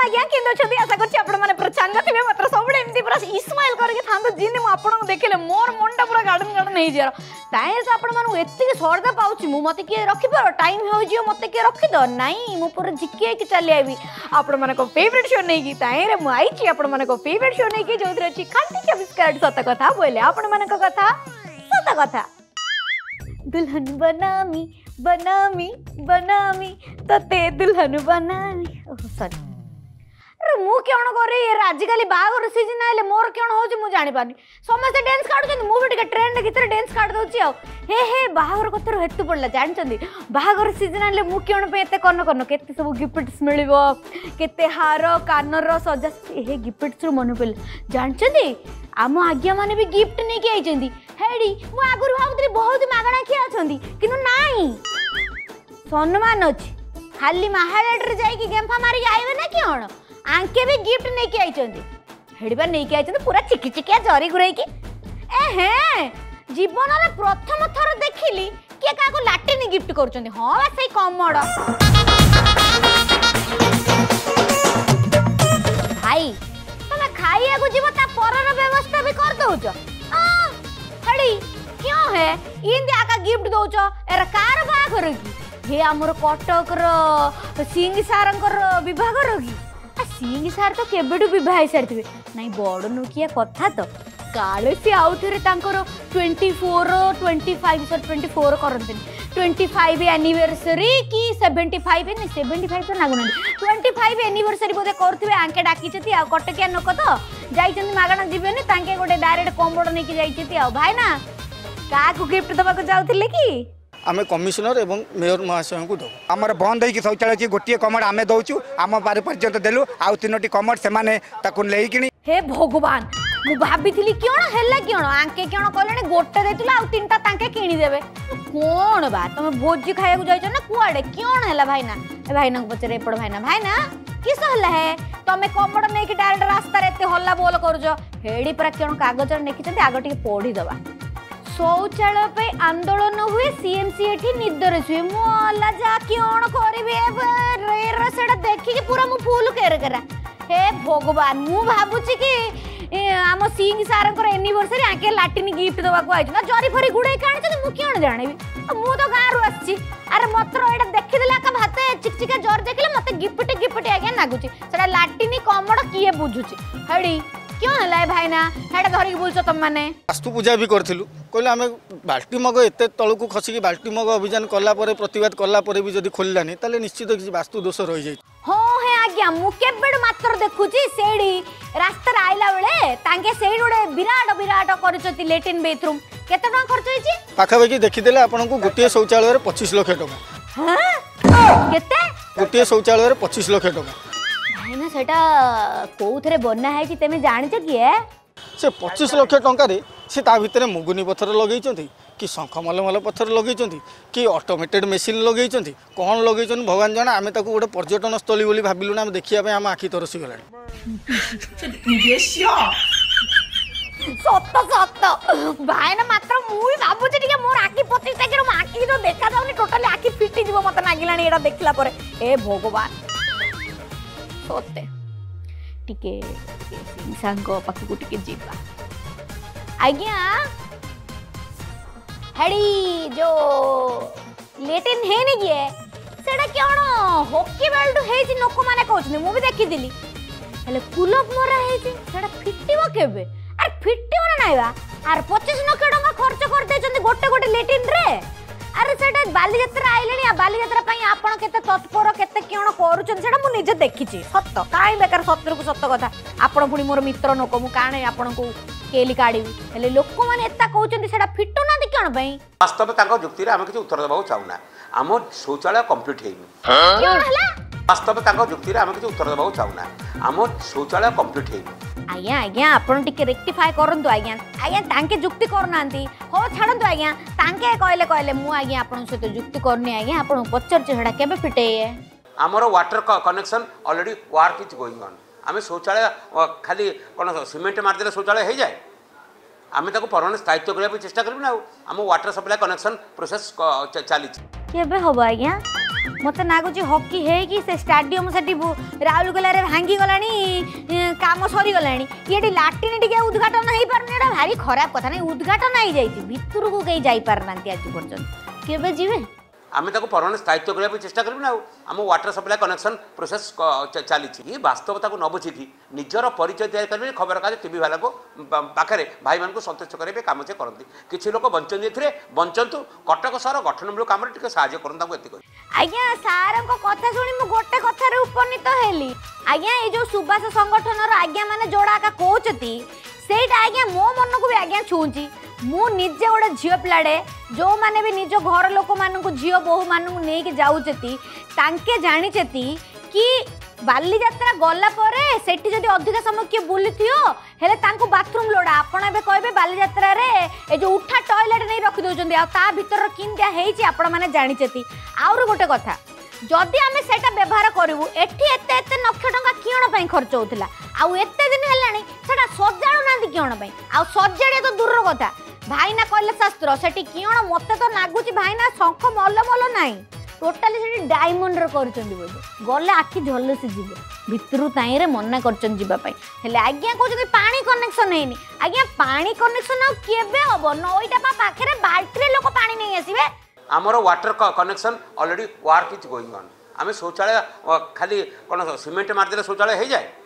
आज्ञा केंद्र छथि आशा करछि आपण माने पूरा चांगा थिबे मात्र सबडे एमती पूरा स्माइल करके थांदो जिने मु आपण को देखले मोर मुंडा पूरा गार्डन गार्डन हे जियार ताहे से आपण मानु एत्ती सरदा पाउछि मु मते के रखि पारो टाइम हो जियो मते के रखि दो नाही मु पूरा जिके के चली आबी आपण माने को फेवरेट शो नै की ताहे रे मु आइछि आपण माने को फेवरेट शो नै की जोथरे छि खांटी के बिस्किट सत कथा बोले आपण माने को कथा सत कथा दुल्हन बनामी बनामी बनामी तते दुल्हन बनामी ओह सॉरी अरे मु केण करे यार आजिकल बागर सीजन आइले मोर केण होची मु जानि पानी समस्त डांस काढु छन मु भी ट्रेंड भीतर डांस काढ दोची आ हे बागर कतर हेतु पड़ला जानि छन बागर सीजन आइले मु केण पे एते कन्न कन्न केते सब गिफ्ट्स मिलिबो केते हार कानर सजा हे गिफ्ट्स रु मन पल जानि छन आम आज्ञा माने भी गिफ्ट नहीं के आइछंदी हेडी मु आगुर भाबुतरी बहुत मागणा खिया अछंदी किनु नाही सम्मान अछि खाली महालेटर जाई की गेमफा मारी आइबे ना कियोण आंके भी गिफ्ट नहीं के आइछंदी हेडी बा नहीं के आइछंदी पूरा चिकी चिकिया जरी गुराई की ए हे जीवन रे प्रथम थर देखिली के का को लाटिनी गिफ्ट करछंदी हां बा सही कमड़ भाई तमे खाइया को जीव ता परर व्यवस्था भी कर दउछ हड़ी क्यों है इंदी आका गिफ्ट दउछ एरा कार बागर की हे हमर कटक रो सिंह सारंकर विभाग रो की आ सिंह सार तो केबेडू विवाह सारथिबे नाही बड़ नुकिया कथा तो काले से आउ थरे तांकर 24 25 24 करंतन 25 एनिवर्सरी की 75 नहीं 75 तो लागुना 25 एनिवर्सरी बोधे करथिबे आंके डाकी छथि आ कटकिया नक तो जाइछन मागणा जीवेनी तांके गोटे डायरेक्ट कमबड़ नै की जाइछथि आ भाई ना का को गिफ्ट दबा को जाउथिले की आम कमिशनर एवं मेयर महाशय को दो आमर बंद होगी शौचालय गोटे कमर आम दौचु आम बारे पर्यंत देलु आउ 3टी कमर से लेकिन हे भगवान मु भाबिथिली क्यों हैला क्यों आंके क्यों कहले गोटे देतुला आउ 3टा तांके किनी देबे कोन बा तमे भोजी खाया को जाइछ ना कुआडे क्यों हैला भाईना ए भाईना को पचरे पड़ भाईना किस हल्ला है तमे कमड़ नै कि डायरेक्ट रास्ता रे एते हल्ला बोल करजो हेडी पर क्यों कागज नेकी छथि आगो टिके पढी दबा शौचालय पे आंदोलन हुए सीएमसी एठी निदर छुए मोला जा क्यों करबे रे सेडा देखि कि पूरा मु फूल केर करा हे भगवान मु भाबुची कि आम सिंह सारंकर एनिवर्सरी आके लाटिनी गिफ्ट दबा को आइछ ना जरी फरी गुडे काण छ मु क्यों जानिबी मु तो गाँ रु आछि अरे मत्र एटा देखि देला का भाते चिकचिका जर देखले मते गिफ्ट आगे नागुची सेडा लाटिनी कमड़ किए बुझुची हडी क्यों हलाय भाईना हेडा धरि के बोलछ तुम माने वास्तु पूजा भी करथिलु कहले आमे बाल्टी मग एते तळु को खसी की बाल्टी मग अभियान कला परे प्रतिवाद कला परे भी जदी खोललानी ताले निश्चित कि वास्तु दोष रहि जाई हो हे आज्ञा मु केबेड मात्र देखुची सेडी रास्ता आइला बेले तांके सेडी ओडे विराट करचती लैट्रिन बाथरूम केते टका खर्च होईची पाखा बाकी देखि देले आपन को गोटे शौचालय रे 25 लाख टका हां केते गोटे शौचालय रे 25 लाख टका भाईना सेटा कोउथरे बन्ना है कि तमे जानि छ कि से 25 लाख टका रे से ता भितरे मुगुनी पत्थर लगेइचंती कि शंख मलमल पत्थर लगेइचंती कि ऑटोमेटेड मशीन लगेइचंती कोन लगेइचन भगवान जाना आमे ताको गोटे पर्यटन स्थली बोली भाबिलु ना देखिया पे हम आखि तरसी गलानी सत्त भाईना मात्र मुई भाबुची टिके मोर आखि 25 टाके रो आखि तो देखा जाउनी टोटली आखि फिटी जीवो मत नागिलानी एडा देखला परे ए भगवान सोते टिके सांग पाखी को टिके जीवा आज्ञा हेडी जो लेटिन है नहीं किए सेडा क्यों हॉकी बेल्ट हेजी लोक माने कहउछनी मु भी देखि दिली हेले कुलप मोरा हेजी सेडा फिटिबो केबे अरे फिटिबो ना नाइबा आर 25 लाख टका खर्च कर देछन्ती गोटे गोटे लेटिन रे अरे सेटा बाली यात्रा आइलेनी आ बाली यात्रा पई आपण केते तत्पर केते क्यों करूछन सेटा मु निजे देखिछि सत्त काई बेकार सत्तर को सत्त कथा आपण पुनी मोर मित्र नको मु काणे आपण को केली काढिबी हेले लोक माने एता कहउछन्ती सेटा फिटु ना दे क्यों भाई वास्तव में ताको जुक्ति रे हम किछ उत्तर देबाउ चाहुना हम शौचालय कंप्लीट हेइनी क्यों हला वास्तव में ताको जुक्ति रे हम किछ उत्तर देबाउ चाहुना हम शौचालय कंप्लीट हेइनी आज्ञा आपण टिके रेक्टिफाई करंतु आज्ञा तांके जुक्ति करनांती हो छाडंतु आज्ञा तांके कहले मु आज्ञा आपण सहित जुक्ति करनी आज्ञा आपण पचर छडा केबे फिटे हमरो water connection already work is going on आमे शौचालय खाली कोन सीमेंट मार देले शौचालय हे जाय आमे ताको परमानेंट स्थायित्व करबा चेष्टा करबी ना हम वाटर सप्लाई कनेक्शन प्रोसेस चली केबे होबो आज्ञा मत नागुच हॉकी है से स्टाडियम से राउरकेला भांगी गलानी काम सरी गलानी ये लाट्रिन टी उद्घाटन हो पारे भारी खराब कथा नहीं उद्घाटन हो जाए भितर को कहीं जापार ना आज पर्यटन केवे जीवे आम परमानेंट स्थायित्व करने चेष्टा करूँ ना आम वाटर सप्लाई कनेक्शन प्रोसेस चली ये वास्तवता को न बुझी निजर परिचय तैयारी करेंगे खबर कागज टीवी वाला को पाखे भाई मान को संतुष्ट करेंगे काम से करती किसी लोक बंचन बंचतु कटक सहर गठनमूलक कम टे साहय कर आज्ञा सार कथा शुणी मु गोटे कथार उपनीत हेली आज्ञा ये जो सुभाष संगठन आज्ञा मैंने जोड़ा कहते सेटा आज्ञा मो मन को भी आज्ञा छुँची मु निजे गोटे झील पिलाड़े जो मैंने भी निज घर लोक मान झील बोहू मान नहीं जाऊँगी तांके जानीचती कि बालीजात्रा गला परे सेठी जदि अधिक समय किए बुली हेले तांको बाथरूम लोड़ा आपण एबे कहबे बालीजात्रा रे ए जो उठा टॉयलेट नहीं रखि दोजंदी आ ता भीतर किंदिया हेची आपण माने जानीचती आउर गोटे कथा जदि आमे सेटा व्यवहार करिवु एठी एते एते लक्ष टंका किण पई खर्च होतिला आ एते दिन हेलाणी सेटा सजाडू नांदी किण पई आ सजाडे तो दूर कथा भाईना कहले शास्त्र सेठी किण मते तो नागुची भाईना शंख मल मल नाही टोटाली सेठी डायमंड रे करचंदी बोले गले आखि झलसी जीव भितरु ताई रे मना करचन जीवा पई हेले आज्ञा कहउछथि पानी कनेक्शन हेनी आज्ञा पानी कनेक्शन केबे हबो नईटा पा पाखरे बाल्टी रे लोक पानी नहीं आसीबे आमर water connection already work is going on आम शौचालय खाली कौन सीमेंट मारदे शौचालय हो जाए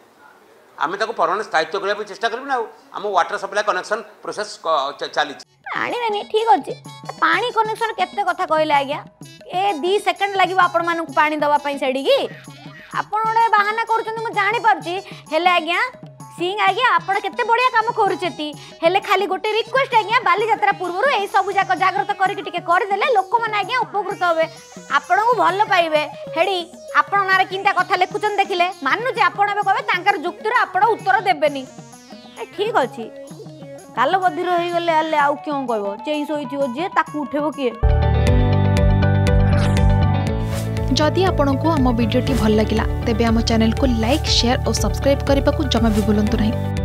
आम परमानेंट स्थायित्व करने चेष्टा करूँ ना आम वाटर सप्लाई कनेक्शन प्रोसेस चली आनी ठीक अच्छे पानी कनेक्शन केते कथा कहले आज्ञा ए 2 सेकंड लगे आपण मानक पानी दवाई सेड़ी की आपण गोटे बाहाना कर जानी पार्ची हेले आज्ञा सिंह आज्ञा आपण केते बढ़िया काम करूचेती हेले खाली गोटे रिक्वेस्ट आज्ञा बालीजात्रा पूर्व ए सब जाक जागृत करके टिके कर देले लोक माने आज्ञा उपकृत होबे आपण को भल पाइबे हेडी आपण नारे किंता कथा लेखुचन देखिले मानु जे आपण एबे कहबे तांकर जुक्तिर आपण उत्तर देबेनी ठीक अछि काल बधिर होई गले आले आउ क्यों कहबो चेई सोइथियो जे ताकू उठेबो किए जदि आपंक आम भिडी भल लगा तेब आम चैनल को लाइक शेयर और सब्सक्राइब करने को जमा भी भूलु नहीं।